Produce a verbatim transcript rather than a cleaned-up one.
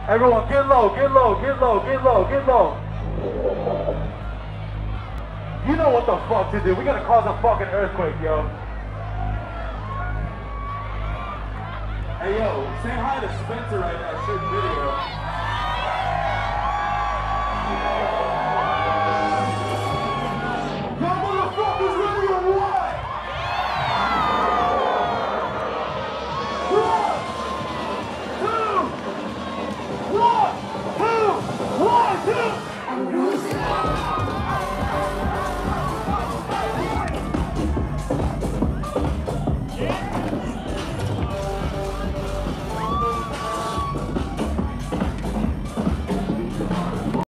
Everyone, get low, get low, get low, get low, get low. You know what the fuck to do. We're gonna cause a fucking earthquake, yo. Hey, yo, say hi to Spencer right now, shoot video.